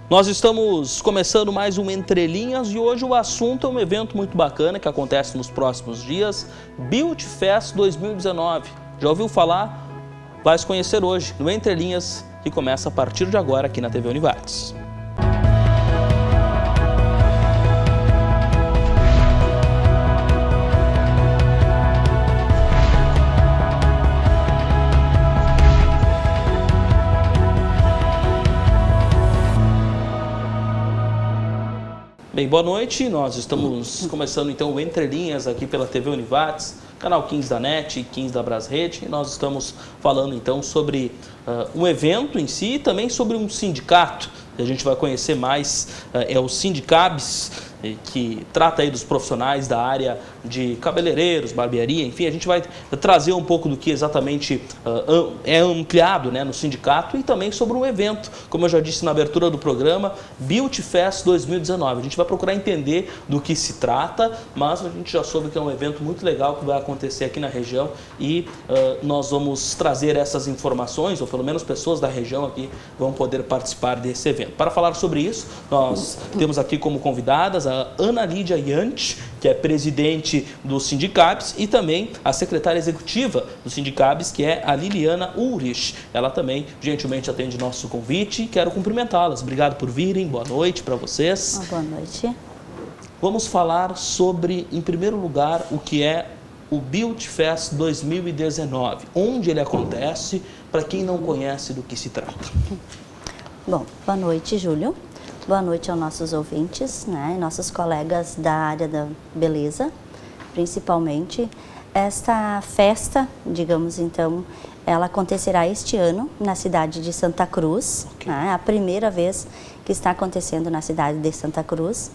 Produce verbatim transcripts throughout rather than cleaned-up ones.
Nós estamos começando mais um Entre Linhas e hoje o assunto é um evento muito bacana que acontece nos próximos dias, Beauty Fest dois mil e dezenove. Já ouviu falar? Vai se conhecer hoje no Entre Linhas, que começa a partir de agora aqui na T V Univates. Bem, boa noite. Nós estamos começando então o Entre Linhas aqui pela T V Univates, canal quinze da NET e quinze da Brasrede. E nós estamos falando então sobre uh, um evento em si e também sobre um sindicato. A gente vai conhecer mais, uh, é o Sindicabs, que trata aí dos profissionais da área de cabeleireiros, barbearia, enfim, a gente vai trazer um pouco do que exatamente uh, é ampliado, né, no sindicato e também sobre um evento, como eu já disse na abertura do programa, Beauty Fest dois mil e dezenove. A gente vai procurar entender do que se trata, mas a gente já soube que é um evento muito legal que vai acontecer aqui na região e uh, nós vamos trazer essas informações, ou pelo menos pessoas da região aqui vão poder participar desse evento. Para falar sobre isso, nós temos aqui como convidadas a Ana Lídia Yant, que é presidente do Sindicabs, e também a secretária executiva do Sindicabs, que é a Liliana Ulrich. Ela também gentilmente atende nosso convite e quero cumprimentá-las. Obrigado por virem, boa noite para vocês. Boa noite. Vamos falar sobre, em primeiro lugar, o que é o Beauty Fest dois mil e dezenove, onde ele acontece, para quem não conhece do que se trata. Bom, boa noite, Júlio. Boa noite aos nossos ouvintes, né, nossos colegas da área da beleza, principalmente. Esta festa, digamos então, ela acontecerá este ano na cidade de Santa Cruz, okay. né, a primeira vez que está acontecendo na cidade de Santa Cruz.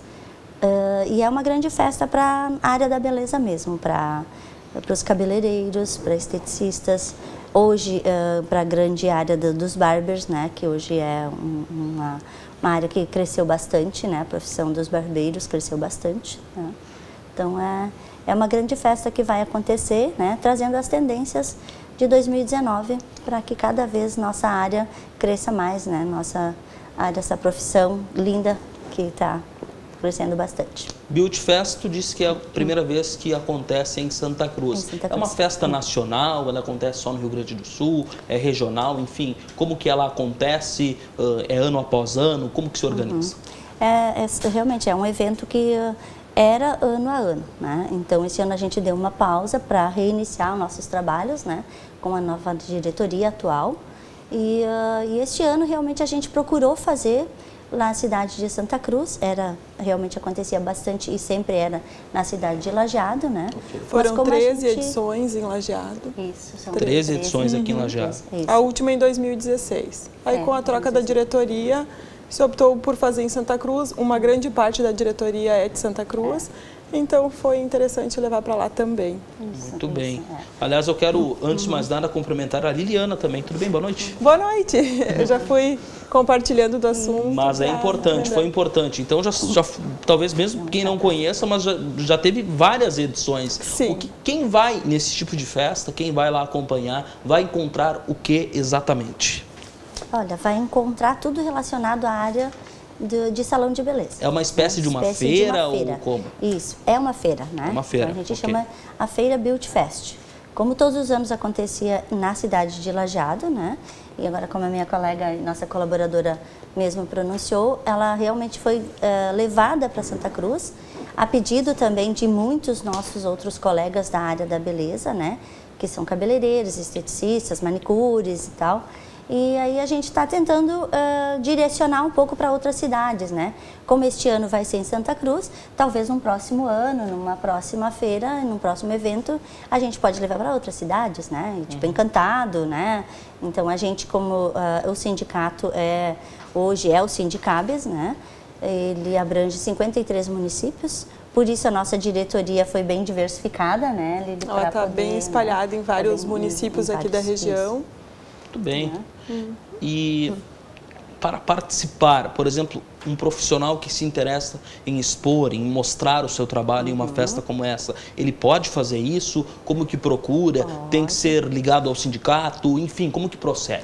Uh, e é uma grande festa para a área da beleza mesmo, para os cabeleireiros, para esteticistas, hoje uh, para a grande área do, dos barbers, né, que hoje é um, uma... uma área que cresceu bastante, né? A profissão dos barbeiros cresceu bastante, né? Então, é, é uma grande festa que vai acontecer, né? Trazendo as tendências de dois mil e dezenove para que cada vez nossa área cresça mais, né? Nossa área, essa profissão linda que está crescendo bastante. Beauty Fest, tu disse que é a primeira vez que acontece em Santa Cruz. Em Santa Cruz. É uma festa nacional, ela acontece só no Rio Grande do Sul, é regional, enfim, como que ela acontece, é ano após ano, como que se organiza? Uhum. É, é, realmente é um evento que era ano a ano, né? Então esse ano a gente deu uma pausa para reiniciar os nossos trabalhos, né? Com a nova diretoria atual e, uh, e este ano realmente a gente procurou fazer lá na cidade de Santa Cruz, era, realmente acontecia bastante e sempre era na cidade de Lajeado, né? Okay. Foram treze gente... edições em Lajeado. Isso, são treze edições aqui em Lajeado. Isso. A última em dois mil e dezesseis. Aí é, com a troca da diretoria, se optou por fazer em Santa Cruz, uma grande parte da diretoria é de Santa Cruz. É. Então, foi interessante levar para lá também. Isso, Muito isso, bem. É. Aliás, eu quero, antes de mais nada, cumprimentar a Liliana também. Tudo bem? Boa noite. Boa noite. Eu já fui compartilhando do assunto. Mas é importante, foi importante. Então, já, já talvez mesmo quem não conheça, mas já, já teve várias edições. Sim. O que, quem vai nesse tipo de festa, quem vai lá acompanhar, vai encontrar o que exatamente? Olha, vai encontrar tudo relacionado à área De, de salão de beleza. É uma espécie, é uma de, uma espécie feira, de uma feira ou como? Isso, é uma feira, né? É uma feira, então, a gente okay. chama a Feira Beauty Fest. Como todos os anos acontecia na cidade de Lajeado, né? E agora, como a minha colega, nossa colaboradora mesmo pronunciou, ela realmente foi uh, levada para Santa Cruz, a pedido também de muitos nossos outros colegas da área da beleza, né? Que são cabeleireiros, esteticistas, manicures e tal. E aí a gente está tentando uh, direcionar um pouco para outras cidades, né? Como este ano vai ser em Santa Cruz, talvez num próximo ano, numa próxima feira, num próximo evento, a gente pode levar para outras cidades, né? E, tipo, uhum. Encantado, né? Então a gente, como uh, o sindicato é, hoje é o Sindicabs, né? Ele abrange cinquenta e três municípios. Por isso a nossa diretoria foi bem diversificada, né? Lili, ela está bem espalhada, né? Em vários tá municípios em, em aqui vários, da região. Isso. Muito bem. Uhum. E para participar, por exemplo, um profissional que se interessa em expor, em mostrar o seu trabalho uhum. em uma festa como essa, ele pode fazer isso? Como que procura? Pode. Tem que ser ligado ao sindicato? Enfim, como que procede?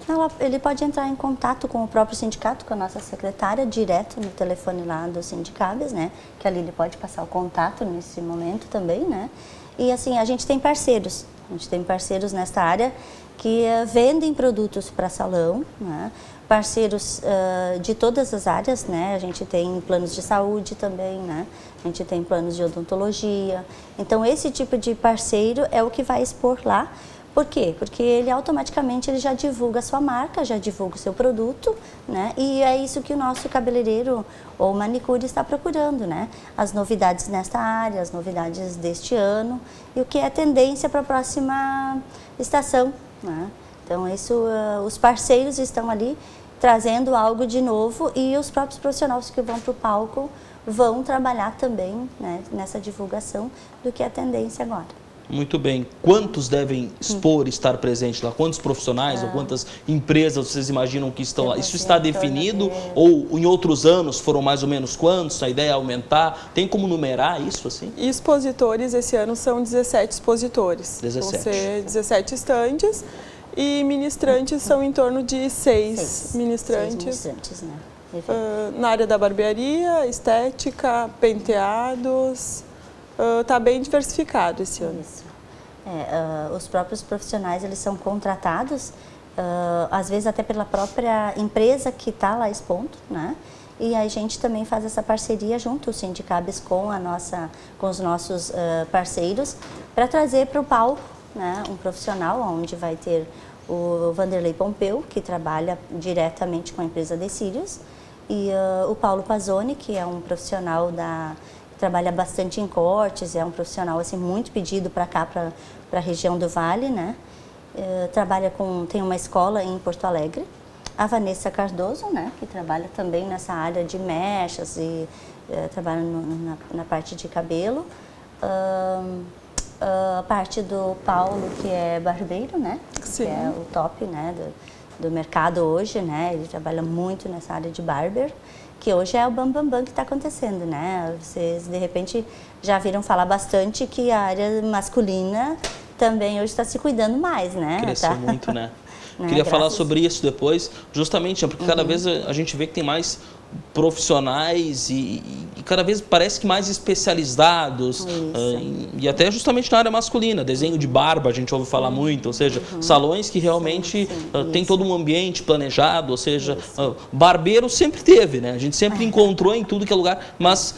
Ela, ele pode entrar em contato com o próprio sindicato, com a nossa secretária, direto no telefone lá do Sindicáveis, né? Que ali ele pode passar o contato nesse momento também, né? E assim, a gente tem parceiros, a gente tem parceiros nesta área que uh, vendem produtos para salão, né? Parceiros uh, de todas as áreas, né? A gente tem planos de saúde também, né? A gente tem planos de odontologia. Então, esse tipo de parceiro é o que vai expor lá. Por quê? Porque ele automaticamente ele já divulga a sua marca, já divulga o seu produto, né? E é isso que o nosso cabeleireiro ou manicure está procurando, né? As novidades nesta área, as novidades deste ano e o que é tendência para a próxima estação, né? Então, isso, uh, os parceiros estão ali trazendo algo de novo e os próprios profissionais que vão para o palco vão trabalhar também, né, nessa divulgação do que é tendência agora. Muito bem. Quantos devem expor, estar presentes lá? Quantos profissionais ah. ou quantas empresas vocês imaginam que estão lá? Isso está definido ou em outros anos foram mais ou menos quantos? A ideia é aumentar? Tem como numerar isso assim? Expositores esse ano são dezessete expositores. dezessete. Vão ser dezessete estandes e ministrantes são em torno de seis, seis. ministrantes. Seis ministrantes, né? Uh, na área da barbearia, estética, penteados. Está uh, bem diversificado esse ano. Isso. É, uh, os próprios profissionais eles são contratados, uh, às vezes até pela própria empresa que está lá expondo, né? E a gente também faz essa parceria junto, o Sindicáveis, com, a nossa, com os nossos uh, parceiros, para trazer para o palco, né, um profissional, onde vai ter o Vanderlei Pompeu, que trabalha diretamente com a empresa Decílios, e uh, o Paulo Pazzoni, que é um profissional da... trabalha bastante em cortes, é um profissional assim muito pedido para cá, para a região do Vale, né? Uh, trabalha com, tem uma escola em Porto Alegre. A Vanessa Cardoso, né? Que trabalha também nessa área de mechas e uh, trabalha no, na, na parte de cabelo. Uh, uh, a parte do Paulo, que é barbeiro, né? Sim. Que é o top, né? Do, do mercado hoje, né? Ele trabalha muito nessa área de barber, que hoje é o bam bam bam que está acontecendo, né? Vocês, de repente, já viram falar bastante que a área masculina também hoje está se cuidando mais, né? Cresceu tá? muito, né? né? Queria Graças... falar sobre isso depois, justamente porque cada uhum. vez a gente vê que tem mais profissionais e, e cada vez parece que mais especializados uh, em, e até justamente na área masculina, desenho de barba a gente ouve falar uhum. muito, ou seja, uhum. salões que realmente sim, sim, uh, tem todo um ambiente planejado, ou seja, uh, barbeiro sempre teve, né? A gente sempre encontrou em tudo que é lugar, mas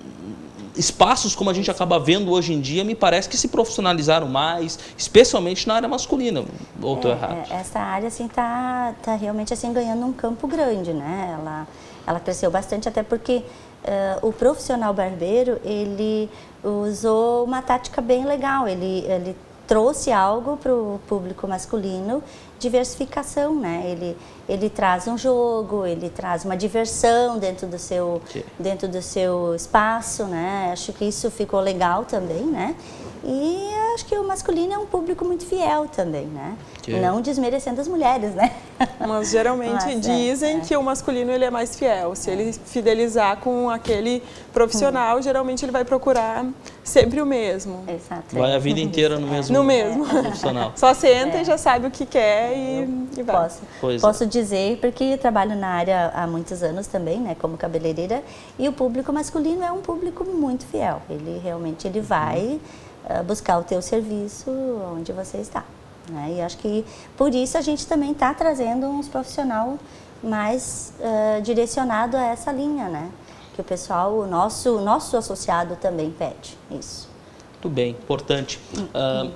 espaços como a gente acaba vendo hoje em dia, me parece que se profissionalizaram mais, especialmente na área masculina, ou estou é, errado? Essa área assim tá, tá realmente assim ganhando um campo grande, né? Ela, ela cresceu bastante até porque uh, o profissional barbeiro ele usou uma tática bem legal, ele, ele trouxe algo para o público masculino, diversificação, né? Ele, ele traz um jogo, ele traz uma diversão dentro do seu, okay. dentro do seu espaço, né? Acho que isso ficou legal também, né? E acho que o masculino é um público muito fiel também, né? Okay. Não desmerecendo as mulheres, né? Mas geralmente Mas, dizem é, é. que o masculino ele é mais fiel. Se é. ele fidelizar com aquele profissional, hum. geralmente ele vai procurar sempre o mesmo. Exato. Vai a vida inteira no mesmo, no mesmo. profissional. Só senta é. e já sabe o que quer e, e vai. Posso, pois posso é. dizer, porque trabalho na área há muitos anos também, né, como cabeleireira, e o público masculino é um público muito fiel. Ele realmente ele vai uh, buscar o teu serviço onde você está. Né? E acho que por isso a gente também está trazendo uns profissional mais uh, direcionado a essa linha, né? Que o pessoal, o nosso, nosso associado também pede isso. Muito bem, importante. Uh,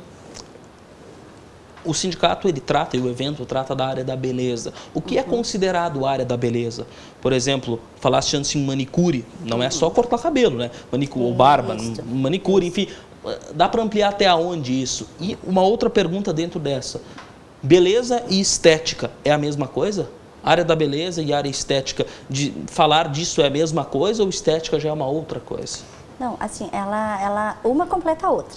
o sindicato, ele trata, e o evento trata da área da beleza. O que uhum. é considerado área da beleza? Por exemplo, falaste antes em manicure, não uhum. é só cortar cabelo, né? Manicure ou barba, isso. manicure, enfim. Dá para ampliar até aonde isso? E uma outra pergunta dentro dessa. Beleza e estética é a mesma coisa? Área da beleza e área estética, de falar disso é a mesma coisa ou estética já é uma outra coisa? Não, assim, ela, ela uma completa a outra.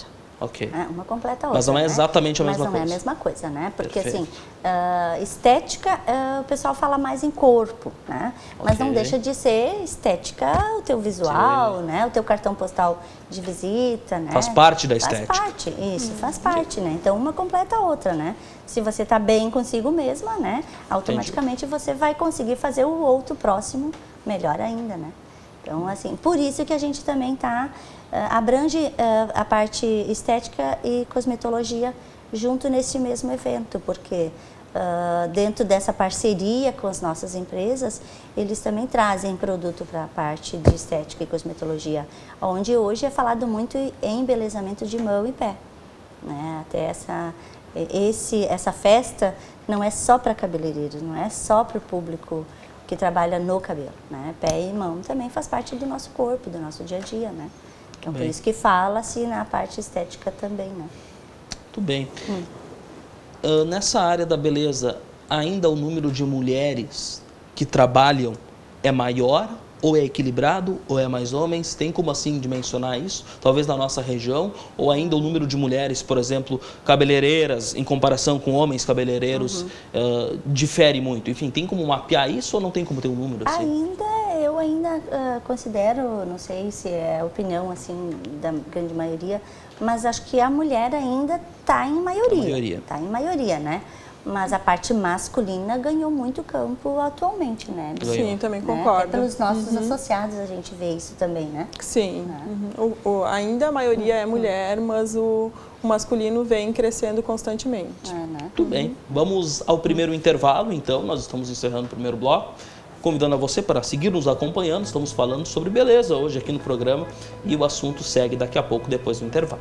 Ok. Né? Uma completa a outra. Mas não é exatamente né? a mesma Mas não coisa. é a mesma coisa, né? Porque Perfeito. assim, uh, estética, uh, o pessoal fala mais em corpo, né? Mas Ok. não deixa de ser estética o teu visual, Sim. né? O teu cartão postal de visita, né? Faz parte da estética. Faz parte, isso, hum. faz parte, né? Então uma completa a outra, né? Se você está bem consigo mesma, né? Automaticamente Entendi. Você vai conseguir fazer o outro próximo melhor ainda, né? Então, assim, por isso que a gente também está, uh, abrange uh, a parte estética e cosmetologia junto nesse mesmo evento, porque uh, dentro dessa parceria com as nossas empresas, eles também trazem produto para a parte de estética e cosmetologia, onde hoje é falado muito em embelezamento de mão e pé, né? Até essa, esse, essa festa não é só para cabeleireiros, não é só para o público que trabalha no cabelo, né? Pé e mão também faz parte do nosso corpo, do nosso dia a dia, né? Então, por isso que fala-se na parte estética também, né? Muito bem. Hum. Uh, nessa área da beleza, ainda o número de mulheres que trabalham é maior? Ou é equilibrado? Ou é mais homens? Tem como assim dimensionar isso? Talvez na nossa região? Ou ainda o número de mulheres, por exemplo, cabeleireiras, em comparação com homens cabeleireiros, uhum. uh, difere muito? Enfim, tem como mapear isso ou não tem como ter um número assim? Ainda, eu ainda uh, considero, não sei se é a opinião assim da grande maioria, mas acho que a mulher ainda está em maioria. Está em maioria, né? Mas a parte masculina ganhou muito campo atualmente, né? Sim, também né? concordo. Até pelos nossos uhum. associados a gente vê isso também, né? Sim. Né? Uhum. O, o, ainda a maioria é mulher, mas o, o masculino vem crescendo constantemente. É, né? Tudo uhum. bem. Vamos ao primeiro uhum. intervalo, então. Nós estamos encerrando o primeiro bloco. Convidando a você para seguir nos acompanhando. Estamos falando sobre beleza hoje aqui no programa e o assunto segue daqui a pouco, depois do intervalo.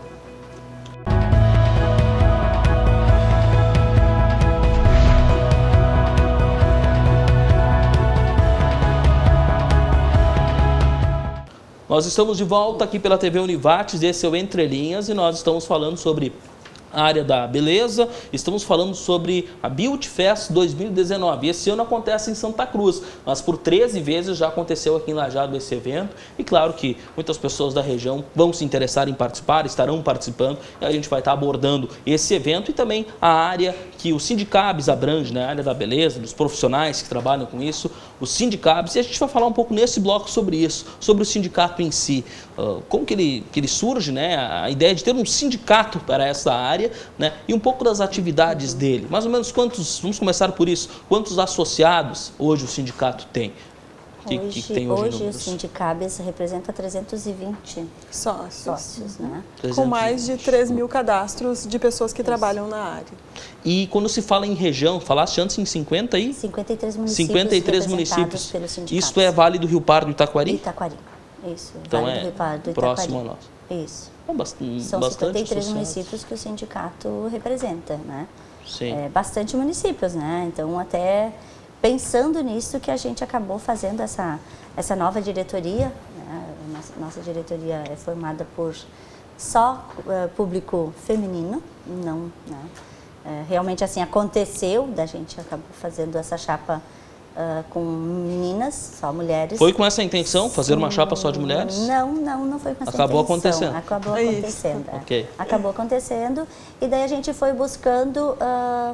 Nós estamos de volta aqui pela T V Univates, esse é o Entre Linhas e nós estamos falando sobre a área da beleza, estamos falando sobre a Beauty Fest dois mil e dezenove. Esse ano acontece em Santa Cruz, mas por treze vezes já aconteceu aqui em Lajeado esse evento e claro que muitas pessoas da região vão se interessar em participar, estarão participando e a gente vai estar abordando esse evento e também a área que o Sindicabs abrange, né? A área da beleza, dos profissionais que trabalham com isso, o Sindicabs, e a gente vai falar um pouco nesse bloco sobre isso, sobre o sindicato em si, uh, como que ele, que ele surge, né? A ideia de ter um sindicato para essa área, né? E um pouco das atividades dele. Mais ou menos quantos, vamos começar por isso, quantos associados hoje o sindicato tem? Que, hoje que tem hoje, hoje o Sindicabs representa trezentos e vinte sócios, sócios né? com mais de três mil cadastros de pessoas que Isso. trabalham na área. E quando se fala em região, falaste antes em cinquenta e? cinquenta e três municípios cinquenta e três municípios. Isso é Vale do Rio Pardo e Itaquari? Itaquari, isso. Então vale é do Rio Pardo, próximo a nós. Isso. É bastante, São bastante cinquenta e três associados. municípios que o sindicato representa, né? Sim. É, bastante municípios, né? Então, até pensando nisso que a gente acabou fazendo essa, essa nova diretoria, né? Nossa, nossa diretoria é formada por só uh, público feminino, não, né? É, realmente, assim, aconteceu da gente acabou fazendo essa chapa Uh, com meninas, só mulheres. Foi com essa intenção, fazer uma chapa só de mulheres? Não, não, não foi com essa Acabou intenção. acontecendo. Acabou é acontecendo. É. Okay. Acabou acontecendo e daí a gente foi buscando uh,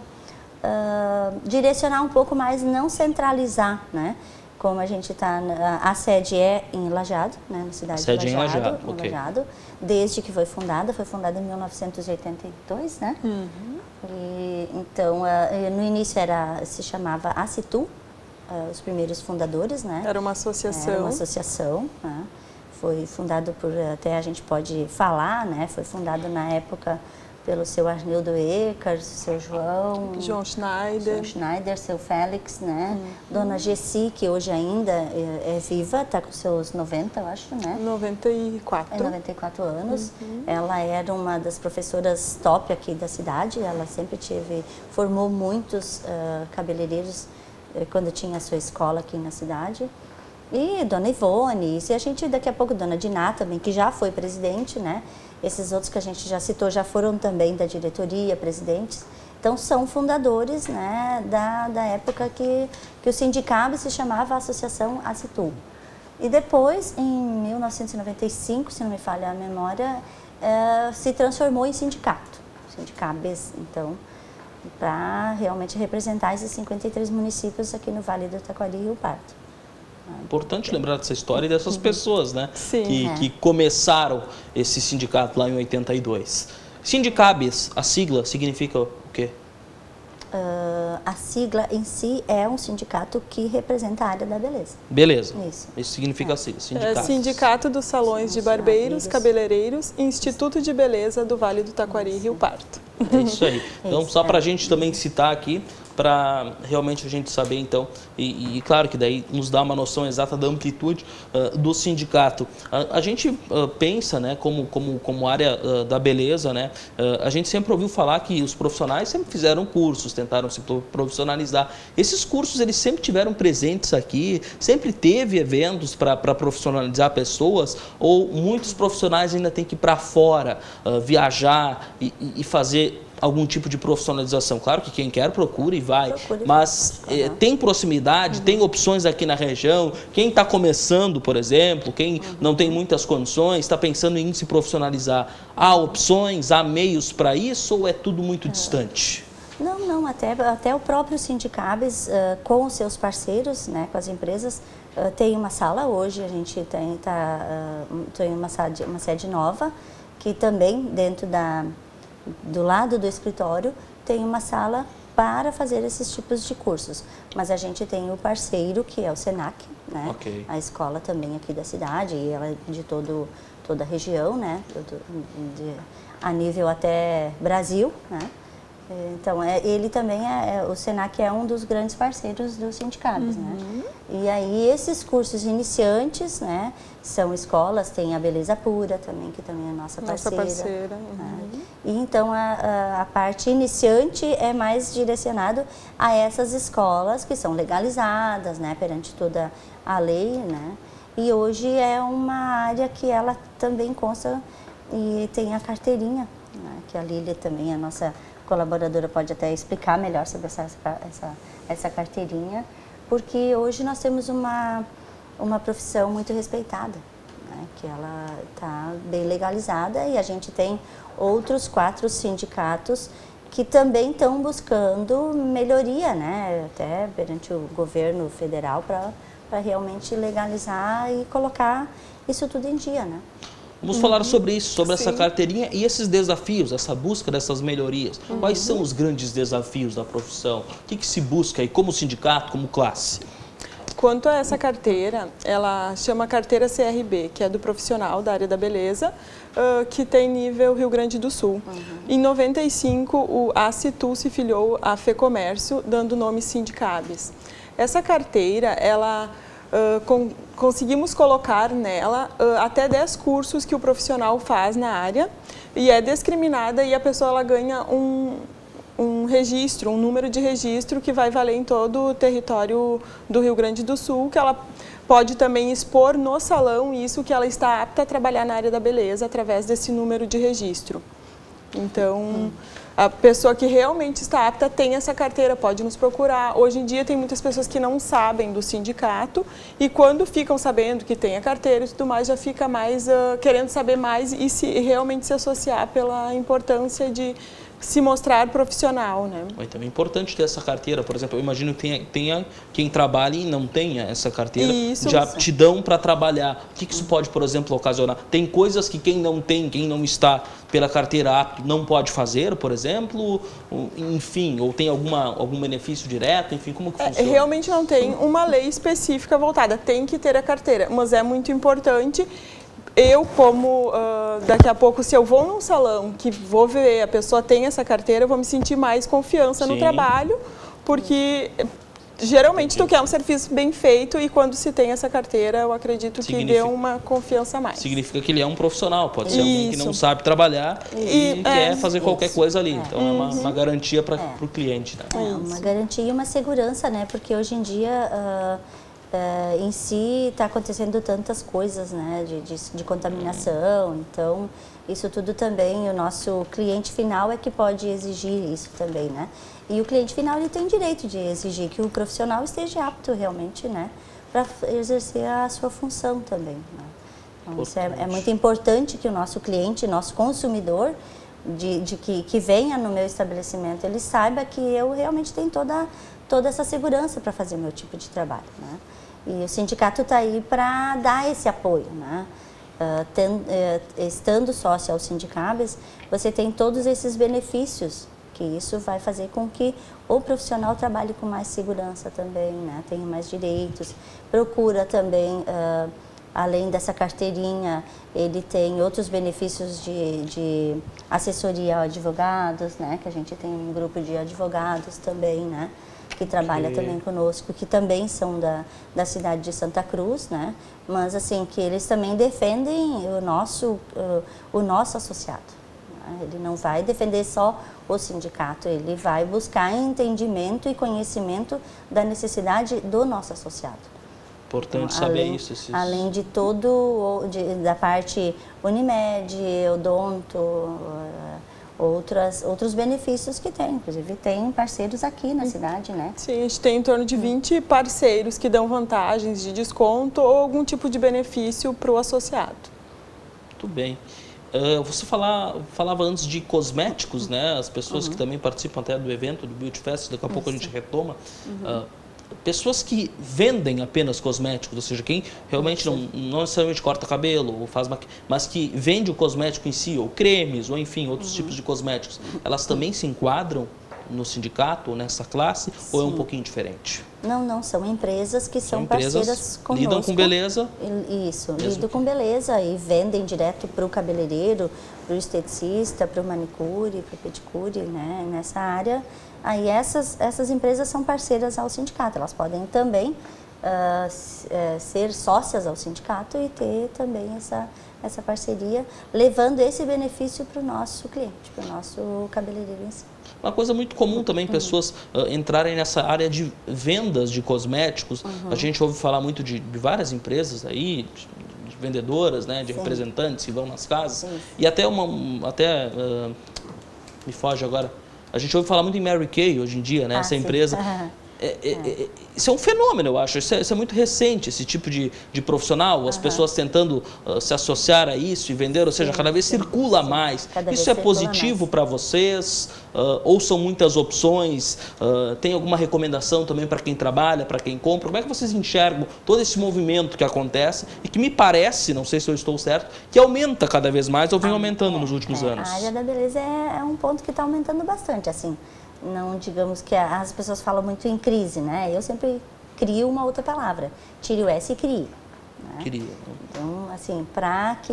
uh, direcionar um pouco mais, não centralizar, né? Como a gente está, a sede é em Lajeado, né? Na cidade sede de Lajeado, em Lajeado, em okay. Lajeado, desde que foi fundada, foi fundada em mil novecentos e oitenta e dois, né? Uhum. E, então, uh, no início era, se chamava Acitu, Uh, os primeiros fundadores, né? Era uma associação. Era uma associação, né? Foi fundado por, até a gente pode falar, né? Foi fundado na época pelo seu Arnildo Eckert, seu João... João Schneider. João Schneider, seu Félix, né? Uhum. Dona Gessi, que hoje ainda é, é viva, está com seus noventa, eu acho, né? noventa e quatro. É noventa e quatro anos. Uhum. Ela era uma das professoras top aqui da cidade, ela sempre teve, formou muitos uh, cabeleireiros quando tinha a sua escola aqui na cidade. E Dona Ivone, e a gente daqui a pouco, Dona Diná também, que já foi presidente, né? Esses outros que a gente já citou já foram também da diretoria, presidentes. Então, são fundadores, né, da, da época que, que o sindicato se chamava Associação Acitu. E depois, em mil novecentos e noventa e cinco, se não me falha a memória, uh, se transformou em sindicato, Sindicabes, então, para realmente representar esses cinquenta e três municípios aqui no Vale do Taquari e Rio Pardo. Importante lembrar dessa história e dessas pessoas, né? Sim. Que, É. que começaram esse sindicato lá em oitenta e dois. Sindicabes, a sigla significa o quê? Uh, a sigla em si é um sindicato que representa a área da beleza. Beleza. Isso. Isso significa a sigla, É sindicato. Sindicato dos Salões de Barbeiros, Cabeleireiros e Instituto de Beleza do Vale do Taquari e Rio Pardo. É isso aí. Então, Isso, só para a é. gente também citar aqui, para realmente a gente saber, então, e, e claro que daí nos dá uma noção exata da amplitude uh, do sindicato. A, a gente uh, pensa, né, como, como, como área uh, da beleza, né, uh, a gente sempre ouviu falar que os profissionais sempre fizeram cursos, tentaram se profissionalizar. Esses cursos, eles sempre tiveram presentes aqui, sempre teve eventos para profissionalizar pessoas, ou muitos profissionais ainda têm que ir para fora, uh, viajar e, e fazer algum tipo de profissionalização. Claro que quem quer procura e vai, Procure, mas uhum. eh, tem proximidade, uhum. tem opções aqui na região. Quem está começando, por exemplo, quem uhum. não tem muitas condições, está pensando em se profissionalizar, há opções, há meios para isso ou é tudo muito uhum. distante? Não, não, até, até o próprio Sindicabes, uh, com os seus parceiros, né, com as empresas, uh, tem uma sala hoje, a gente tem, tá, uh, tem uma, sede, uma sede nova, que também dentro da... do lado do escritório tem uma sala para fazer esses tipos de cursos, mas a gente tem o parceiro que é o Senac, né? Okay. A escola também aqui da cidade e ela é de todo, toda a região, né? De, a nível até Brasil, né? Então, é, ele também, é, é, o Senac é um dos grandes parceiros dos sindicatos, uhum. né? E aí, esses cursos iniciantes, né, são escolas, tem a Beleza Pura também, que também é nossa parceira. Nossa parceira. Uhum. Né? E então, a, a, a parte iniciante é mais direcionado a essas escolas que são legalizadas, né, perante toda a lei, né? E hoje é uma área que ela também consta e tem a carteirinha, né, que a Lília também é a nossa colaboradora pode até explicar melhor sobre essa, essa, essa carteirinha, porque hoje nós temos uma, uma profissão muito respeitada, né, que ela está bem legalizada e a gente tem outros quatro sindicatos que também estão buscando melhoria, né, até perante o governo federal para realmente legalizar e colocar isso tudo em dia, né. Vamos uhum. falar sobre isso, sobre Sim. essa carteirinha e esses desafios, essa busca dessas melhorias. Uhum. Quais são os grandes desafios da profissão? O que, que se busca aí como sindicato, como classe? Quanto a essa carteira, ela chama carteira C R B, que é do profissional da área da beleza, uh, que tem nível Rio Grande do Sul. Uhum. Em noventa e cinco, o A C I T U se filiou à FEComércio, dando o nome Sindicabes. Essa carteira, ela... Uh, com, conseguimos colocar nela uh, até dez cursos que o profissional faz na área e é discriminada e a pessoa ela ganha um, um registro, um número de registro que vai valer em todo o território do Rio Grande do Sul, que ela pode também expor no salão isso que ela está apta a trabalhar na área da beleza através desse número de registro. Então, hum. a pessoa que realmente está apta tem essa carteira, pode nos procurar. Hoje em dia tem muitas pessoas que não sabem do sindicato e quando ficam sabendo que tem a carteira e tudo mais, já fica mais uh, querendo saber mais e, se, e realmente se associar pela importância de se mostrar profissional, né? Então é importante ter essa carteira, por exemplo, eu imagino que tenha, tenha quem trabalhe e não tenha essa carteira, isso, já isso. te dão para trabalhar. O que, que isso pode, por exemplo, ocasionar? Tem coisas que quem não tem, quem não está pela carteira apto não pode fazer, por exemplo, enfim, ou tem alguma, algum benefício direto, enfim, como que funciona? É, realmente não tem uma lei específica voltada, tem que ter a carteira, mas é muito importante. Eu, como uh, daqui a pouco, se eu vou num salão que vou ver, a pessoa tem essa carteira, eu vou me sentir mais confiança Sim. no trabalho, porque geralmente tu quer um serviço bem feito e quando se tem essa carteira, eu acredito Significa... que dê uma confiança a mais. Significa que ele é um profissional, pode ser isso. alguém que não sabe trabalhar e, e quer é, fazer qualquer isso. coisa ali. Então é, é uma, uma garantia para o é. cliente. Né? É uma garantia e uma segurança, né? Porque hoje em dia... Uh, Uh, em si está acontecendo tantas coisas, né, de, de, de contaminação, então isso tudo também, o nosso cliente final é que pode exigir isso também, né, e o cliente final ele tem direito de exigir que o profissional esteja apto realmente, né, para exercer a sua função também, né? Então, isso é, é muito importante que o nosso cliente, nosso consumidor, de, de que, que venha no meu estabelecimento, ele saiba que eu realmente tenho toda, toda essa segurança para fazer o meu tipo de trabalho, né? E o sindicato está aí para dar esse apoio, né? Uh, ten, uh, estando sócio ao Sindicabes, você tem todos esses benefícios, que isso vai fazer com que o profissional trabalhe com mais segurança também, né? Tenha mais direitos, procura também... Uh, além dessa carteirinha, ele tem outros benefícios de, de assessoria a advogados, né? Que a gente tem um grupo de advogados também, né? Que trabalha okay. também conosco, que também são da, da cidade de Santa Cruz, né? Mas, assim, que eles também defendem o nosso, uh, o nosso associado. Né? Ele não vai defender só o sindicato, ele vai buscar entendimento e conhecimento da necessidade do nosso associado. Importante saber além, isso. Esses... Além de todo, de, da parte Unimed, Odonto, uh, outras, outros benefícios que tem. Inclusive, tem parceiros aqui na cidade, né? Sim, a gente tem em torno de vinte parceiros que dão vantagens de desconto ou algum tipo de benefício para o associado. Muito bem. Uh, você falar, falava antes de cosméticos, né? As pessoas uhum. que também participam até do evento, do Beauty Fest, daqui a pouco Isso. a gente retoma. Uhum. Uh, Pessoas que vendem apenas cosméticos, ou seja, quem realmente não, não necessariamente corta cabelo, ou faz maqui... mas que vende o cosmético em si, ou cremes, ou enfim, outros uhum. tipos de cosméticos, elas também se enquadram no sindicato, ou nessa classe, Sim. ou é um pouquinho diferente? Não, não, são empresas que são, são empresas parceiras conosco. Lidam com beleza? Isso, lidam com beleza e vendem direto para o cabeleireiro, para o esteticista, para o manicure, para o pedicure, né, nessa área. Aí essas, essas empresas são parceiras ao sindicato, elas podem também uh, ser sócias ao sindicato e ter também essa, essa parceria, levando esse benefício para o nosso cliente, para o nosso cabeleireiro em si. Uma coisa muito comum também, uhum. pessoas uh, entrarem nessa área de vendas de cosméticos. Uhum. A gente ouve falar muito de, de várias empresas aí, de, de vendedoras, né, de Sim. representantes que vão nas casas. Sim. E até, uma, até uh, me foge agora, a gente ouve falar muito em Mary Kay hoje em dia, né, ah, essa sim. empresa. Uhum. É, é, é, isso é um fenômeno, eu acho. Isso é, isso é muito recente, esse tipo de, de profissional, as uhum. pessoas tentando uh, se associar a isso e vender, ou seja, sim, cada vez sim, circula sim. mais. Cada isso é positivo para vocês? Uh, ou são muitas opções? Uh, tem alguma recomendação também para quem trabalha, para quem compra? Como é que vocês enxergam todo esse movimento que acontece e que me parece, não sei se eu estou certo, que aumenta cada vez mais ou vem ah, aumentando é, nos últimos é. anos? A área da beleza é, é um ponto que está aumentando bastante, assim. Não digamos que as pessoas falam muito em crise, né? Eu sempre crio uma outra palavra. Tire o S e crie. Né? Cria. Então, assim, para que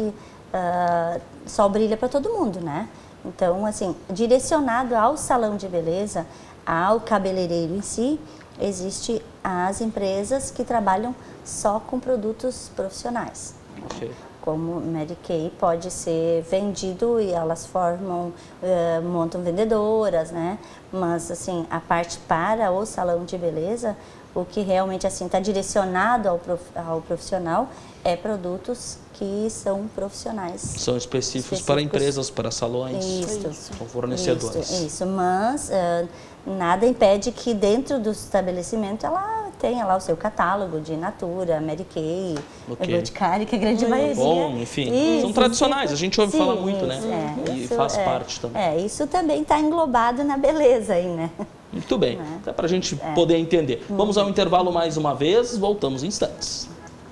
uh, só brilha para todo mundo, né? Então, assim, direcionado ao salão de beleza, ao cabeleireiro em si, existe as empresas que trabalham só com produtos profissionais. Okay. Como Mary Kay pode ser vendido e elas formam, uh, montam vendedoras, né? Mas, assim, a parte para o salão de beleza, o que realmente, assim, está direcionado ao, prof, ao profissional é produtos que são profissionais. São específicos, específicos. para empresas, para salões, isso, são fornecedores. Isso, isso. Mas uh, nada impede que dentro do estabelecimento ela tenha lá o seu catálogo de Natura, Mary Kay, okay. Boticário, que é a grande maioria. Bom, enfim, isso, são tradicionais, a gente ouve sim, falar muito, isso, né? É, e isso, faz é, parte também. É, isso também está englobado na beleza aí, né? Muito bem, é. até para a gente é. poder entender. Vamos ao intervalo mais uma vez, voltamos em instantes.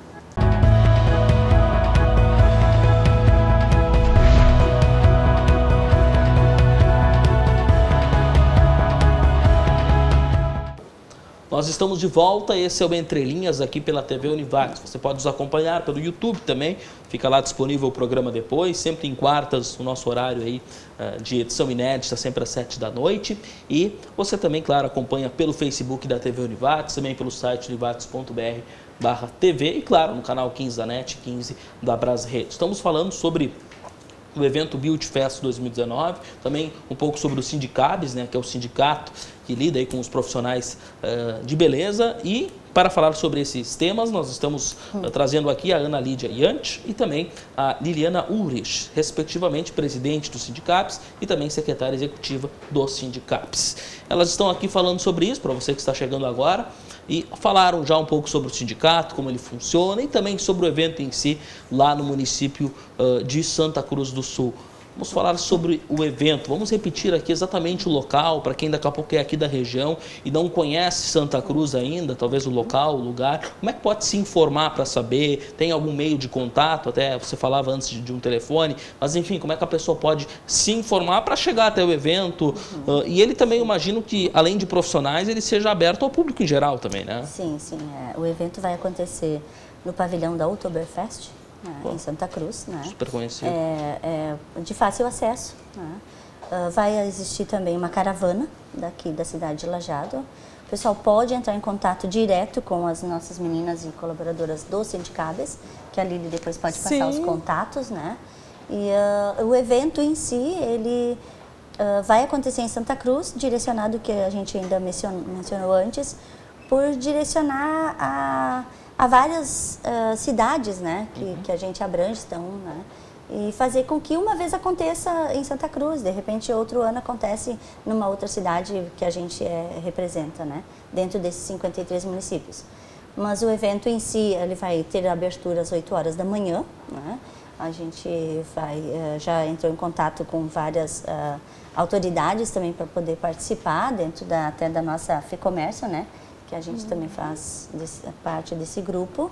Nós estamos de volta, esse é o Entre Linhas aqui pela T V Univates. Você pode nos acompanhar pelo YouTube também, fica lá disponível o programa depois, sempre em quartas, o nosso horário aí de edição inédita, sempre às sete da noite. E você também, claro, acompanha pelo Facebook da T V Univates, também pelo site univates ponto br barra T V e, claro, no canal quinze da NET, quinze da Bras Rede. Estamos falando sobre o evento Beauty Fest dois mil e dezenove, também um pouco sobre o Sindicabes, né, que é o sindicato que lida aí com os profissionais uh, de beleza e para falar sobre esses temas, nós estamos uh, trazendo aqui a Ana Lídia Iante e também a Liliana Ulrich, respectivamente presidente do Sindicaps e também secretária executiva do Sindicaps. Elas estão aqui falando sobre isso, para você que está chegando agora, e falaram já um pouco sobre o sindicato, como ele funciona e também sobre o evento em si lá no município uh, de Santa Cruz do Sul. Vamos falar sobre o evento, vamos repetir aqui exatamente o local, para quem daqui a pouco é aqui da região e não conhece Santa Cruz ainda, talvez o local, o lugar, como é que pode se informar para saber, tem algum meio de contato, até você falava antes de, de um telefone, mas enfim, como é que a pessoa pode se informar para chegar até o evento, uhum. uh, e ele também, eu imagino que além de profissionais, ele seja aberto ao público em geral também, né? Sim, sim, é, o evento vai acontecer no pavilhão da Oktoberfest, em Santa Cruz, né? Super conhecido. É, é de fácil acesso, né? Uh, vai existir também uma caravana daqui da cidade de Lajeado. O pessoal pode entrar em contato direto com as nossas meninas e colaboradoras do Sindicabes, que a Lili depois pode passar Sim. os contatos, né? E uh, o evento em si, ele uh, vai acontecer em Santa Cruz, direcionado, que a gente ainda mencionou, mencionou antes, por direcionar a Há várias uh, cidades, né, que, uhum. que a gente abrange, então, né, e fazer com que uma vez aconteça em Santa Cruz, de repente outro ano acontece numa outra cidade que a gente é, representa, né, dentro desses cinquenta e três municípios. Mas o evento em si, ele vai ter abertura às oito horas da manhã, né, a gente vai, uh, já entrou em contato com várias uh, autoridades também para poder participar, dentro da, até da nossa FEComércio, né, que a gente uhum. também faz desse, parte desse grupo.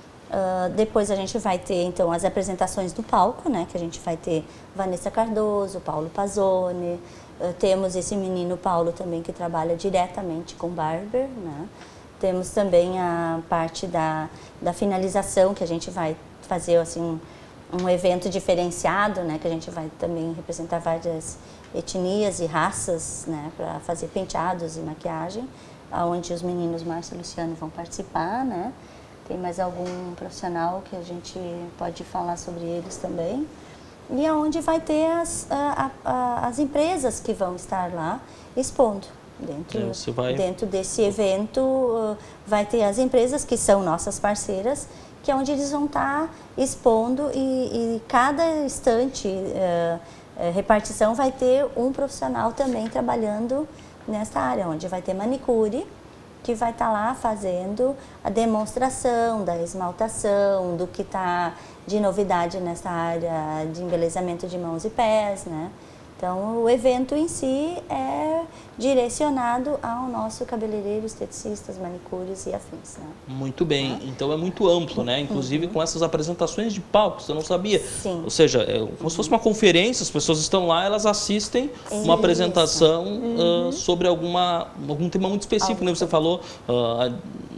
Uh, depois a gente vai ter, então, as apresentações do palco, né? Que a gente vai ter Vanessa Cardoso, Paulo Pazzoni, uh, temos esse menino Paulo também que trabalha diretamente com barber, né? Temos também a parte da, da finalização, que a gente vai fazer, assim, um, um evento diferenciado, né? Que a gente vai também representar várias etnias e raças, né? Para fazer penteados e maquiagem, onde os meninos Márcio e Luciano vão participar, né? Tem mais algum profissional que a gente pode falar sobre eles também. E aonde vai ter as, a, a, as empresas que vão estar lá expondo. Dentro, é, vai... dentro desse evento vai ter as empresas que são nossas parceiras, que é onde eles vão estar expondo e, e cada estante, uh, uh, repartição vai ter um profissional também trabalhando nesta área, onde vai ter manicure, que vai estar lá fazendo a demonstração da esmaltação, do que está de novidade nessa área de embelezamento de mãos e pés, né? Então, o evento em si é direcionado ao nosso cabeleireiro, esteticistas, manicures e afins, né? Muito bem. É. Então, é muito amplo, né? Inclusive uhum. com essas apresentações de palcos, eu não sabia. Sim. Ou seja, é como uhum. se fosse uma conferência, as pessoas estão lá, elas assistem Isso. uma apresentação uhum. uh, sobre alguma, algum tema muito específico, como né? você falou, uh,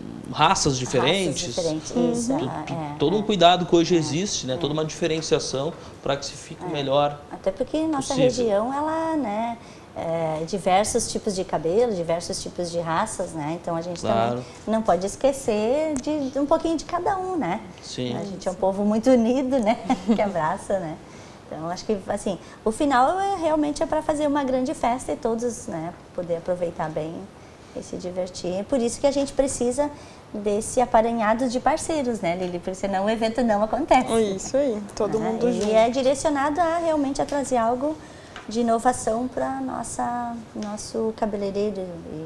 raças diferentes, raças diferentes. Isso, uhum. é, todo é, um cuidado que hoje é, existe, né? É. Toda uma diferenciação para que se fique é. melhor. Até porque nossa possível. região, ela, né, é, diversos tipos de cabelo, diversos tipos de raças, né? Então a gente claro. também não pode esquecer de, de um pouquinho de cada um, né? Sim. A gente é um povo muito unido, né? Que abraça, né? Então acho que assim, o final é, realmente é para fazer uma grande festa e todos, né, poder aproveitar bem e se divertir. É por isso que a gente precisa desse aparelhado de parceiros, né, Lili? Porque senão o evento não acontece. Isso aí, todo né? mundo e junto. E é direcionado a realmente a trazer algo de inovação para nossa nosso cabeleireiro e,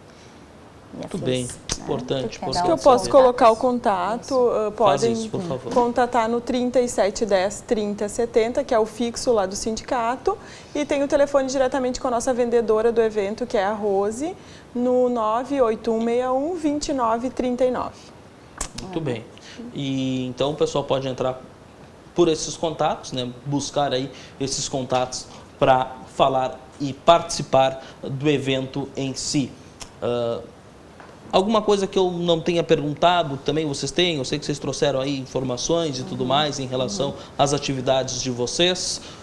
e Muito afins, bem, né? importante. Que eu posso colocar o contato, uh, podem isso, por favor. contatar no trinta e sete dez, trinta setenta, que é o fixo lá do sindicato, e tem o telefone diretamente com a nossa vendedora do evento, que é a Rose, no nove oito um seis um, dois nove três nove. Muito bem. E então o pessoal pode entrar por esses contatos, né? Buscar aí esses contatos para falar e participar do evento em si. Uh, alguma coisa que eu não tenha perguntado, também vocês têm? Eu sei que vocês trouxeram aí informações e tudo mais em relação uhum. às atividades de vocês.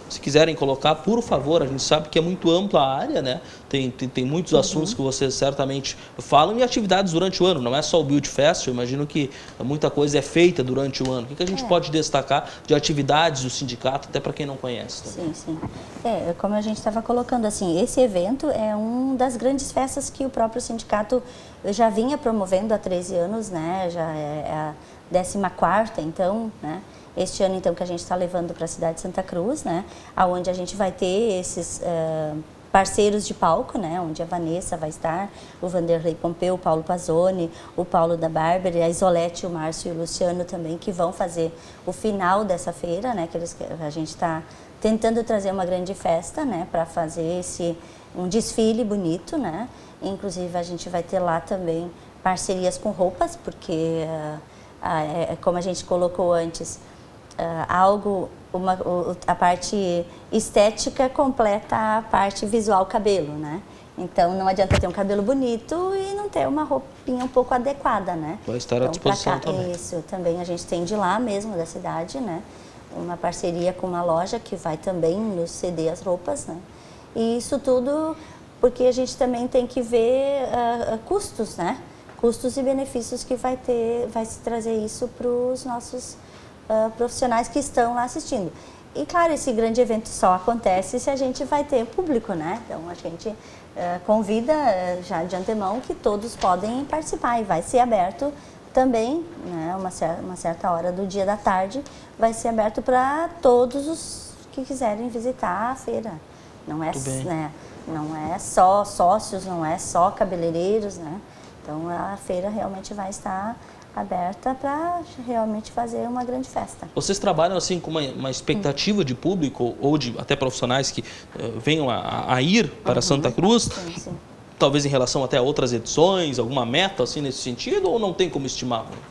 se quiserem colocar, por favor, a gente sabe que é muito ampla a área, né? Tem, tem, tem muitos uhum. assuntos que vocês certamente falam e atividades durante o ano, não é só o Build Fest, eu imagino que muita coisa é feita durante o ano. O que, que a gente é. pode destacar de atividades do sindicato, até para quem não conhece? Também? Sim, sim. É, como a gente estava colocando, assim, esse evento é uma das grandes festas que o próprio sindicato já vinha promovendo há treze anos, né? Já é a décima quarta, então, né? Este ano, então, que a gente está levando para a cidade de Santa Cruz, né? Onde a gente vai ter esses uh, parceiros de palco, né? Onde a Vanessa vai estar, o Vanderlei Pompeu, o Paulo Pazzoni, o Paulo da Bárbara, a Isolete, o Márcio e o Luciano também, que vão fazer o final dessa feira, né? Que eles, a gente está tentando trazer uma grande festa, né? Para fazer esse, um desfile bonito, né? Inclusive, a gente vai ter lá também parcerias com roupas, porque, uh, a, é, como a gente colocou antes, Uh, algo, uma, o, a parte estética completa a parte visual cabelo, né? Então não adianta ter um cabelo bonito e não ter uma roupinha um pouco adequada, né? Vai estar então, à disposição cá, também. Isso, também a gente tem de lá mesmo, da cidade, né? Uma parceria com uma loja que vai também nos ceder as roupas, né? E isso tudo porque a gente também tem que ver uh, custos, né? Custos e benefícios que vai ter, vai se trazer isso para os nossos Uh, profissionais que estão lá assistindo. E claro, esse grande evento só acontece se a gente vai ter público, né? Então a gente uh, convida uh, já de antemão que todos podem participar e vai ser aberto também, né? Uma, cer uma certa hora do dia da tarde, vai ser aberto para todos os que quiserem visitar a feira. Não é, né? Não é só sócios, não é só cabeleireiros, né? Então a feira realmente vai estar aberta para realmente fazer uma grande festa. Vocês trabalham assim com uma, uma expectativa hum. de público ou de até profissionais que uh, venham a, a ir para uhum. Santa Cruz? Sim, sim. Talvez em relação até a outras edições, alguma meta assim nesse sentido ou não tem como estimar muito?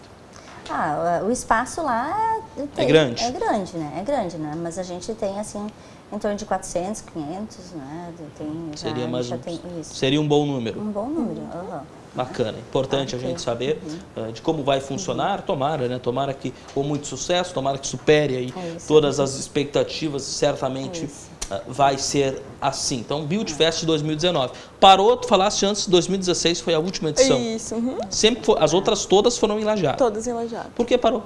Ah, o espaço lá tem, é grande. É grande, né? É grande, né? Mas a gente tem assim em torno de quatrocentos, quinhentos, né? Tem, seria já, mais já um, tem isso. Seria um bom número. Um bom número. Uhum. Bacana, importante okay. a gente saber uhum. uh, de como vai funcionar, uhum. tomara, né? Tomara que com muito sucesso, tomara que supere aí é todas as expectativas, certamente uh, vai ser assim. Então, Build Fest dois mil e dezenove. Parou, tu falaste antes, dois mil e dezesseis foi a última edição. Isso. Uhum. Sempre foi, as outras todas foram em Lajeado. Todas em Lajeado. Por que parou?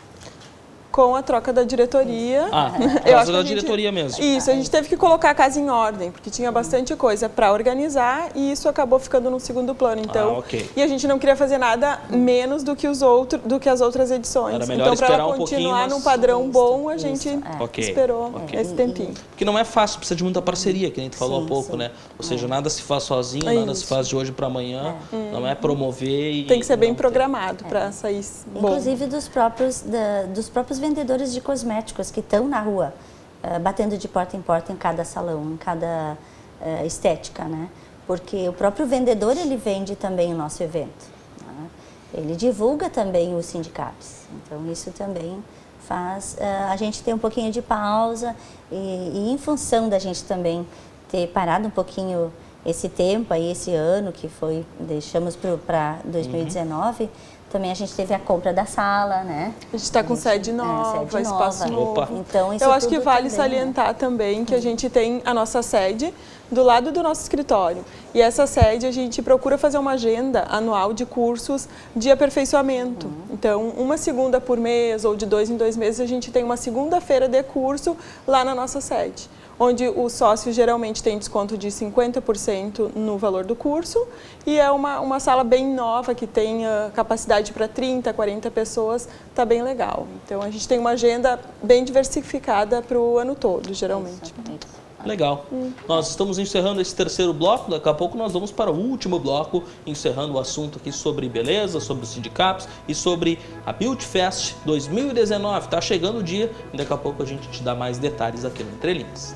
Com a troca da diretoria. Ah, por causa da diretoria mesmo. Isso, a gente teve que colocar a casa em ordem, porque tinha bastante coisa para organizar e isso acabou ficando no segundo plano. Então, ah, okay. E a gente não queria fazer nada menos do que, os outro, do que as outras edições. Era melhor então, para ela um continuar mas... num padrão isso, bom, a isso, gente é. okay. esperou okay. esse tempinho. Porque não é fácil, precisa de muita parceria, que a gente falou sim, há pouco, sim. né? Ou seja, é. nada se faz sozinho, é nada se faz de hoje para amanhã, é. não é promover e... Tem que ser bem ter. programado é. para sair bom. Inclusive dos próprios, da, dos próprios vendedores de cosméticos que estão na rua, uh, batendo de porta em porta em cada salão, em cada uh, estética, né? Porque o próprio vendedor, ele vende também o nosso evento, né? Ele divulga também os sindicatos, então isso também faz uh, a gente ter um pouquinho de pausa e, e em função da gente também ter parado um pouquinho esse tempo aí, esse ano que foi, deixamos para dois mil e dezenove, uhum. Também a gente teve a compra da sala, né? A gente está com sede nova, é, sede espaço nova. novo. Opa. Então, isso Eu acho que vale também, salientar né? também que a gente tem a nossa sede do lado do nosso escritório. E essa sede a gente procura fazer uma agenda anual de cursos de aperfeiçoamento. Uhum. Então, uma segunda por mês ou de dois em dois meses, a gente tem uma segunda-feira de curso lá na nossa sede, onde o sócio geralmente tem desconto de cinquenta por cento no valor do curso e é uma, uma sala bem nova que tem uh, capacidade para trinta, quarenta pessoas, está bem legal. Então a gente tem uma agenda bem diversificada para o ano todo, geralmente. Legal. Hum. Nós estamos encerrando esse terceiro bloco, daqui a pouco nós vamos para o último bloco, encerrando o assunto aqui sobre beleza, sobre os sindicatos e sobre a Build Fest dois mil e dezenove. Está chegando o dia e daqui a pouco a gente te dá mais detalhes aqui no Entre Linhas.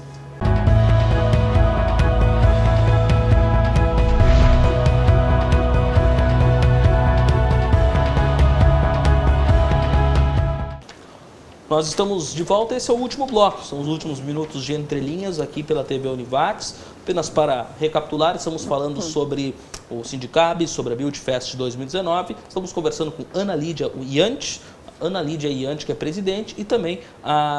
Nós estamos de volta, esse é o último bloco, são os últimos minutos de Entre Linhas aqui pela T V Univates. Apenas para recapitular, estamos falando sobre o Sindicab, sobre a Build Fest dois mil e dezenove, estamos conversando com Ana Lídia Iante, Ana Lídia Iante, que é presidente, e também a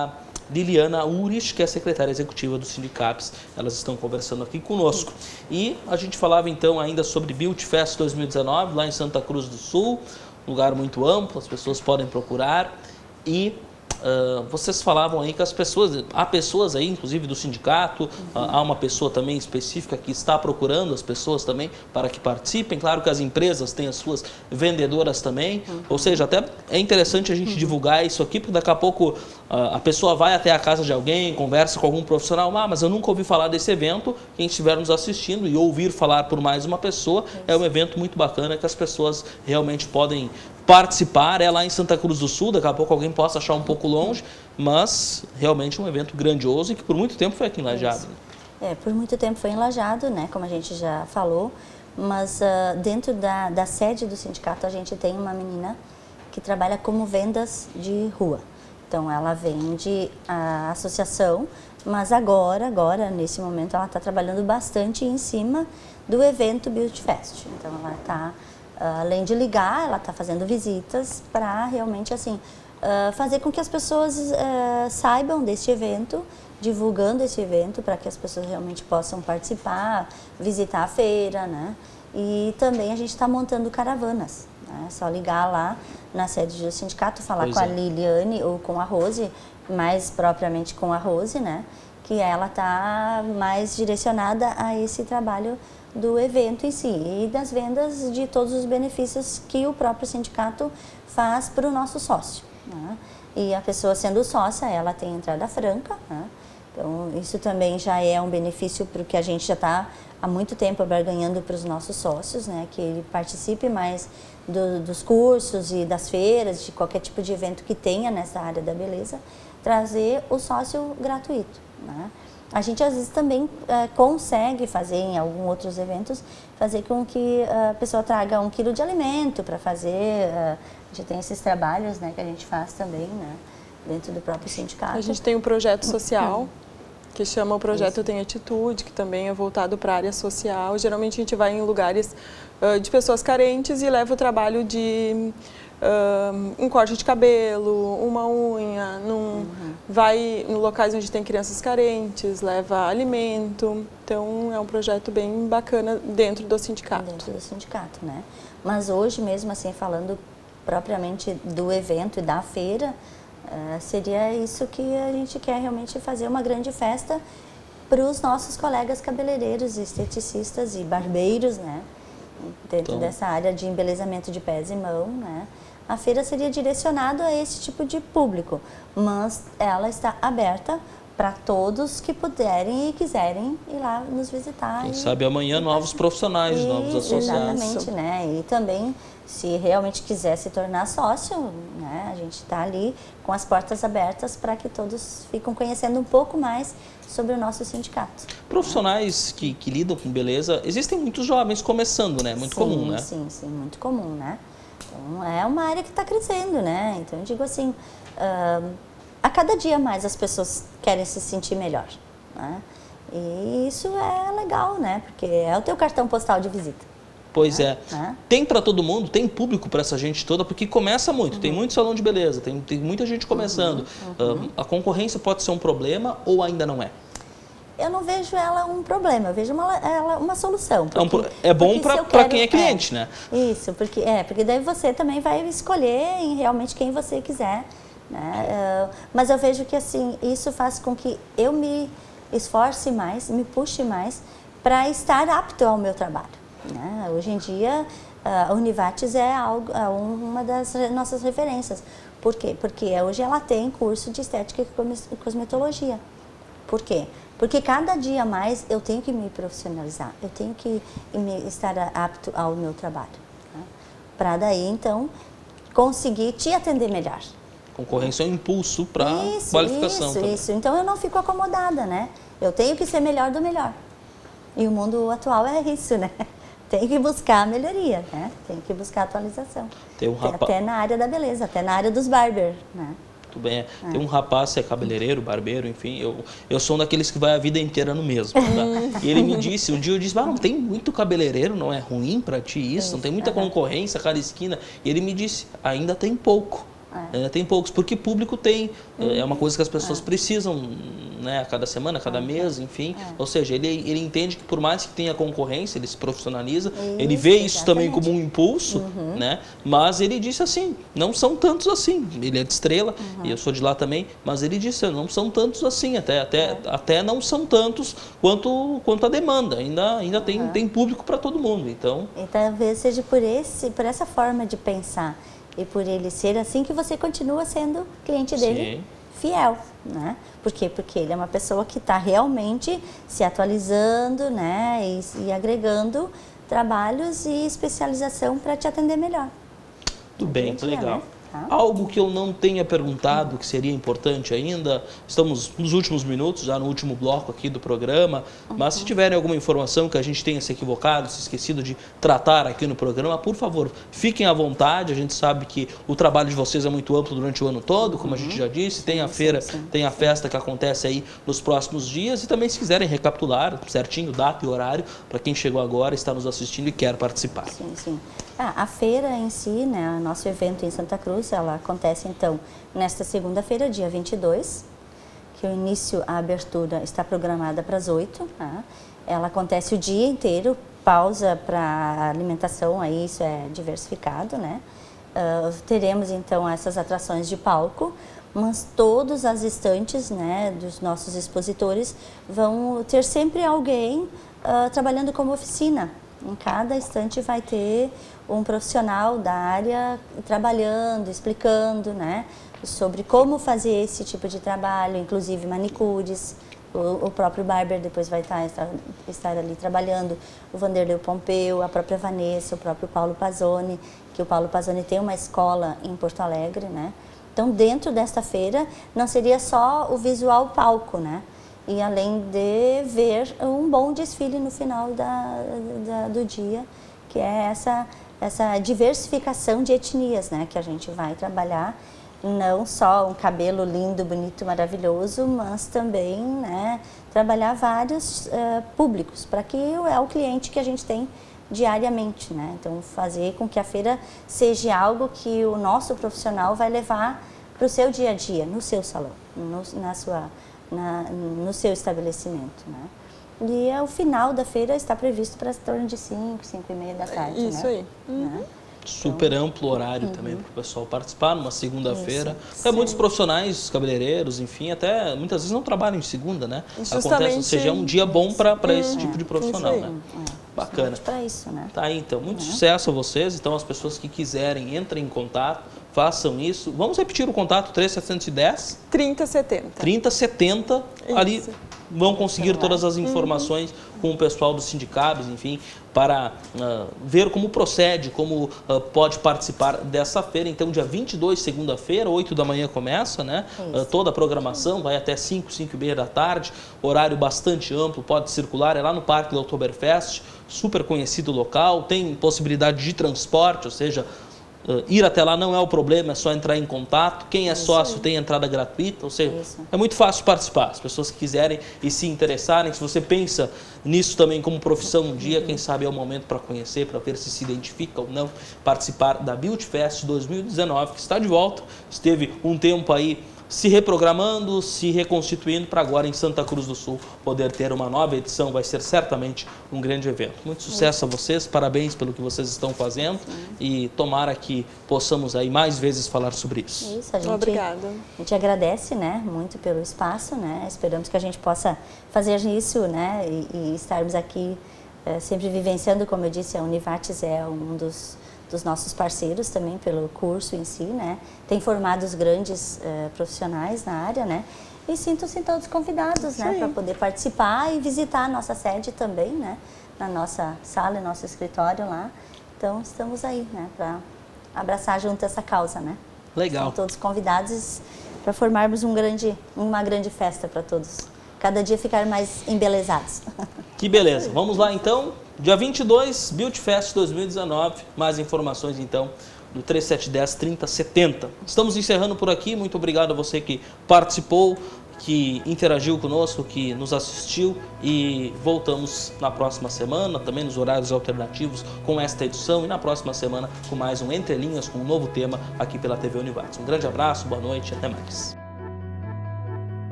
Liliana Urich, que é a secretária executiva do Sindicaps. Elas estão conversando aqui conosco. E a gente falava então ainda sobre Beauty Fest dois mil e dezenove, lá em Santa Cruz do Sul, lugar muito amplo, as pessoas podem procurar. E uh, vocês falavam aí que as pessoas, há pessoas aí, inclusive do sindicato, uhum. uh, há uma pessoa também específica que está procurando as pessoas também para que participem. Claro que as empresas têm as suas vendedoras também, uhum. ou seja, até é interessante a gente uhum. divulgar isso aqui, porque daqui a pouco uh, a pessoa vai até a casa de alguém, conversa com algum profissional, ah, mas eu nunca ouvi falar desse evento. Quem estiver nos assistindo e ouvir falar por mais uma pessoa, isso. é um evento muito bacana que as pessoas realmente podem participar. É lá em Santa Cruz do Sul, daqui a pouco alguém possa achar um pouco longe, mas realmente é um evento grandioso e que por muito tempo foi aqui em Lajeado. É, por muito tempo foi em Lajeado, né, como a gente já falou, mas uh, dentro da, da sede do sindicato a gente tem uma menina que trabalha como vendas de rua. Então ela vende a associação, mas agora, agora nesse momento ela está trabalhando bastante em cima do evento Beauty Fest. Então ela está, além de ligar, ela está fazendo visitas para realmente assim uh, fazer com que as pessoas uh, saibam deste evento, divulgando esse evento para que as pessoas realmente possam participar, visitar a feira, né? E também a gente está montando caravanas, né? É só ligar lá na sede do sindicato, falar pois com é. a Liliane ou com a Rose, mais propriamente com a Rose, né? Que ela está mais direcionada a esse trabalho do evento em si e das vendas de todos os benefícios que o próprio sindicato faz para o nosso sócio, né? E a pessoa sendo sócia, ela tem entrada franca, né? Então isso também já é um benefício porque a gente já está há muito tempo barganhando para os nossos sócios, né? Que ele participe mais do, dos cursos e das feiras, de qualquer tipo de evento que tenha nessa área da beleza, trazer o sócio gratuito, né? A gente às vezes também é, consegue fazer em alguns outros eventos, fazer com que a pessoa traga um quilo de alimento para fazer, é, a gente tem esses trabalhos, né, que a gente faz também, né, dentro do próprio sindicato. A gente tem um projeto social que chama o Projeto Eu Tenho Atitude, que também é voltado para a área social. Geralmente a gente vai em lugares uh, de pessoas carentes e leva o trabalho de uh, um corte de cabelo, uma unha, num, uhum. vai em locais onde tem crianças carentes, leva alimento. Então é um projeto bem bacana dentro do sindicato. Dentro do sindicato, né? Mas hoje mesmo assim, falando propriamente do evento e da feira, Uh, seria isso que a gente quer realmente fazer uma grande festa para os nossos colegas cabeleireiros, esteticistas e barbeiros, né? Dentro então, dessa área de embelezamento de pés e mão, né? A feira seria direcionada a esse tipo de público, mas ela está aberta para todos que puderem e quiserem ir lá nos visitar. Quem e, sabe amanhã e, novos profissionais, e, novos associados. Exatamente, né? E também, se realmente quiser se tornar sócio, né? A gente está ali com as portas abertas para que todos fiquem conhecendo um pouco mais sobre o nosso sindicato. Profissionais que, que lidam com beleza, existem muitos jovens começando, né? Muito sim, comum, né? Sim, sim, muito comum, né? Então, é uma área que está crescendo, né? Então, eu digo assim, uh, a cada dia mais as pessoas querem se sentir melhor, né? E isso é legal, né? Porque é o teu cartão postal de visita. Pois né? é. é. Tem para todo mundo, tem público para essa gente toda, porque começa muito. Uhum. Tem muito salão de beleza, tem, tem muita gente começando. Uhum. Uhum. Uh, a concorrência pode ser um problema ou ainda não é? Eu não vejo ela um problema, eu vejo uma, ela uma solução. Porque, é bom para quem é cliente, é, né? Isso, porque, é, porque daí você também vai escolher em realmente quem você quiser. Né? Uh, mas eu vejo que assim, isso faz com que eu me esforce mais, me puxe mais para estar apto ao meu trabalho. Né? Hoje em dia, a Univates é, algo, é uma das nossas referências. Por quê? Porque hoje ela tem curso de estética e cosmetologia. Por quê? Porque cada dia mais eu tenho que me profissionalizar, eu tenho que me estar apto ao meu trabalho. Né? Para daí, então, conseguir te atender melhor. Concorrência é um impulso para qualificação. Isso, também. isso. Então eu não fico acomodada, né? Eu tenho que ser melhor do melhor. E o mundo atual é isso, né? Tem que buscar a melhoria, né? Tem que buscar a atualização. Tem um rapaz... Até na área da beleza, até na área dos barber, né? Muito bem. É. Tem um rapaz que é cabeleireiro, barbeiro, enfim, eu, eu sou um daqueles que vai a vida inteira no mesmo. Tá? E ele me disse, um dia eu disse, ah, não tem muito cabeleireiro, não é ruim para ti isso, não tem muita concorrência, cada esquina. E ele me disse, ainda tem pouco. É. Ainda tem poucos, porque público tem, uhum. é uma coisa que as pessoas é. precisam, né, a cada semana, a cada é. mês, enfim. É. Ou seja, ele, ele entende que por mais que tenha concorrência, ele se profissionaliza, isso, ele vê isso exatamente. também como um impulso, uhum. né? Mas ele disse assim, não são tantos assim. Ele é de Estrela, uhum. e eu sou de lá também, mas ele disse, não são tantos assim, até, até, é. até não são tantos quanto, quanto a demanda. Ainda, ainda uhum. tem, tem público para todo mundo, então... E talvez seja por, esse, por essa forma de pensar. E por ele ser assim que você continua sendo cliente dele Sim. fiel, né? Por quê? Porque ele é uma pessoa que está realmente se atualizando, né? E, e agregando trabalhos e especialização para te atender melhor. Tudo bem, legal. Né? Algo que eu não tenha perguntado, que seria importante ainda, estamos nos últimos minutos, já no último bloco aqui do programa, uhum. mas se tiverem alguma informação que a gente tenha se equivocado, se esquecido de tratar aqui no programa, por favor, fiquem à vontade. A gente sabe que o trabalho de vocês é muito amplo durante o ano todo, como uhum. a gente já disse, tem a feira, sim, sim, tem a festa que acontece aí nos próximos dias, e também se quiserem recapitular certinho data e horário, para quem chegou agora, está nos assistindo e quer participar. Sim, sim. Ah, a feira em si, né, o nosso evento em Santa Cruz, ela acontece então nesta segunda-feira, dia vinte e dois, que o início, a abertura está programada para as oito, tá? Ela acontece o dia inteiro, pausa para alimentação, aí isso é diversificado, né? Uh, teremos então essas atrações de palco, mas todas as estantes, né, dos nossos expositores vão ter sempre alguém uh, trabalhando como oficina. Em cada estante vai ter um profissional da área trabalhando, explicando, né, sobre como fazer esse tipo de trabalho, inclusive manicures. O, o próprio barber depois vai estar, estar, estar ali trabalhando, o Vanderlei Pompeu, a própria Vanessa, o próprio Paulo Pazzoni, que o Paulo Pazzoni tem uma escola em Porto Alegre, né. Então, dentro desta feira, não seria só o visual palco, né? E além de ver um bom desfile no final da, da, do dia, que é essa, essa diversificação de etnias, né, que a gente vai trabalhar. Não só um cabelo lindo, bonito, maravilhoso, mas também, né, trabalhar vários uh, públicos, para que é o cliente que a gente tem diariamente, né? Então, fazer com que a feira seja algo que o nosso profissional vai levar para o seu dia a dia, no seu salão, no, na sua... Na, no seu estabelecimento, né? E é, o final da feira está previsto para torno de cinco, cinco e meia da tarde, Isso né? aí. Uhum. Né? Super então, amplo horário uhum. também para o pessoal participar, numa segunda-feira. Até Sim. muitos profissionais, cabeleireiros, enfim, até muitas vezes não trabalham em segunda, né? Justamente. Acontece, ou seja, é um dia bom para uhum. esse tipo de profissional, Sim. né? É. Bacana. Para isso, né? Tá aí, então. Muito é. sucesso a vocês. Então, as pessoas que quiserem, entrem em contato, façam isso. Vamos repetir o contato, três sete um zero? trinta setenta. trinta setenta, ali vão conseguir todas as informações uhum. com o pessoal dos sindicatos, enfim, para uh, ver como procede, como uh, pode participar dessa feira. Então, dia vinte e dois, segunda-feira, oito da manhã começa, né? Uh, toda a programação vai até cinco, cinco e meia da tarde, horário bastante amplo, pode circular, é lá no Parque do Oktoberfest, super conhecido local, tem possibilidade de transporte, ou seja, Uh, ir até lá não é o problema, é só entrar em contato. Quem é Isso sócio aí. tem entrada gratuita, ou seja, Isso. é muito fácil participar. As pessoas que quiserem e se interessarem, se você pensa nisso também como profissão um dia, uhum. quem sabe é o momento para conhecer, para ver se se identifica ou não, participar da Beauty Fest dois mil e dezenove, que está de volta. Esteve um tempo aí se reprogramando, se reconstituindo para agora em Santa Cruz do Sul poder ter uma nova edição. Vai ser certamente um grande evento. Muito sucesso Isso. a vocês, parabéns pelo que vocês estão fazendo Sim. e tomara que possamos aí mais vezes falar sobre isso. Isso, a gente, Obrigada. A gente agradece, né, muito pelo espaço, né, esperamos que a gente possa fazer isso, né, e, e estarmos aqui é, sempre vivenciando, como eu disse, a Univates é um dos dos nossos parceiros também pelo curso em si, né? Tem formado os grandes uh, profissionais na área, né? E sintam-se todos convidados, Sim. né? Para poder participar e visitar a nossa sede também, né? Na nossa sala, nosso escritório lá. Então, estamos aí, né? Para abraçar junto essa causa, né? Legal. São todos convidados para formarmos um grande, uma grande festa para todos. Cada dia ficar mais embelezados. Que beleza. Vamos lá, então. Dia vinte e dois, Beauty Fest dois mil e dezenove. Mais informações, então, do três sete um zero, trinta setenta. Estamos encerrando por aqui. Muito obrigado a você que participou, que interagiu conosco, que nos assistiu, e voltamos na próxima semana, também nos horários alternativos com esta edição, e na próxima semana com mais um Entre Linhas, com um novo tema aqui pela T V Univates. Um grande abraço, boa noite e até mais.